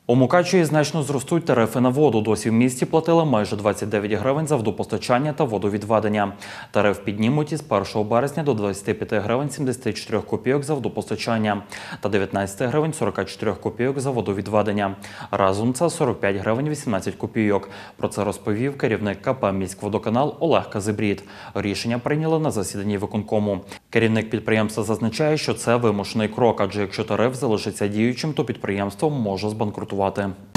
У Мукачеві значно зростуть тарифи на воду. Досі в місті платили майже 29 гривень за водопостачання та водовідведення. Тариф піднімуть із 1 березня до 25 гривень 74 копійок за водопостачання та 19 гривень 44 копійок за водовідведення. Разом це 45 гривень 18 копійок. Про це розповів керівник КП «Міськводоканал» Олег Казибрід. Рішення прийняли на засіданні виконкому. Керівник підприємства зазначає, що це вимушений крок, адже якщо тариф залишиться діючим, то підприємство може збанкрутувати.